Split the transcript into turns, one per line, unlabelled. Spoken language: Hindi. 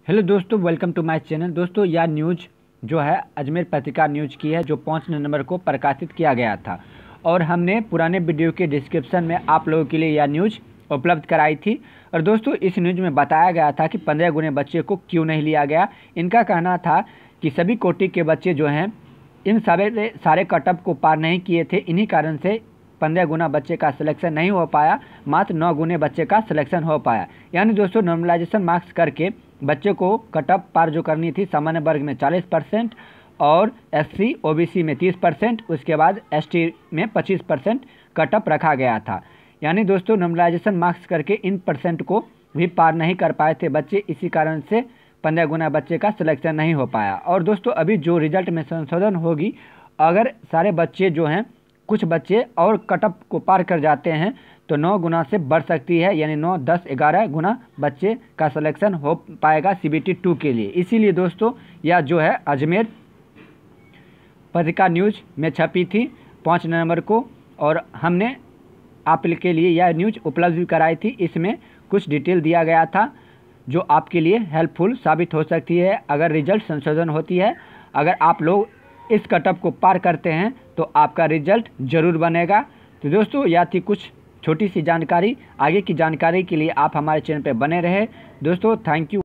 हेलो दोस्तों, वेलकम टू माय चैनल। दोस्तों, यह न्यूज़ जो है अजमेर पत्रिका न्यूज़ की है, जो 5 नवंबर को प्रकाशित किया गया था और हमने पुराने वीडियो के डिस्क्रिप्शन में आप लोगों के लिए यह न्यूज़ उपलब्ध कराई थी। और दोस्तों, इस न्यूज़ में बताया गया था कि 15 गुने बच्चे को क्यों नहीं लिया गया। इनका कहना था कि सभी कोटि के बच्चे जो हैं इन सारे कटअप को पार नहीं किए थे, इन्हीं कारण से 15 गुना बच्चे का सिलेक्शन नहीं हो पाया, मात्र 9 गुने बच्चे का सिलेक्शन हो पाया। यानी दोस्तों, नॉर्मलाइजेशन मार्क्स करके बच्चे को कटअप पार जो करनी थी, सामान्य वर्ग में 40% और एससी ओबीसी में 30%, उसके बाद एसटी में 25% कटअप रखा गया था। यानी दोस्तों, नॉर्मलाइजेशन मार्क्स करके इन परसेंट को भी पार नहीं कर पाए थे बच्चे, इसी कारण से 15 गुना बच्चे का सिलेक्शन नहीं हो पाया। और दोस्तों, अभी जो रिजल्ट में संशोधन होगी, अगर सारे बच्चे जो हैं, कुछ बच्चे और कटअप को पार कर जाते हैं तो 9 गुना से बढ़ सकती है, यानी 9, 10, 11 गुना बच्चे का सिलेक्शन हो पाएगा सीबीटी 2 के लिए। इसीलिए दोस्तों, यह जो है अजमेर पत्रिका न्यूज़ में छपी थी 5 नवंबर को, और हमने आप के लिए यह न्यूज़ उपलब्ध भी कराई थी। इसमें कुछ डिटेल दिया गया था जो आपके लिए हेल्पफुल साबित हो सकती है अगर रिजल्ट संशोधन होती है। अगर आप लोग इस कटअप को पार करते हैं तो आपका रिजल्ट ज़रूर बनेगा। तो दोस्तों, यह थी कुछ छोटी सी जानकारी। आगे की जानकारी के लिए आप हमारे चैनल पर बने रहे। दोस्तों, थैंक यू।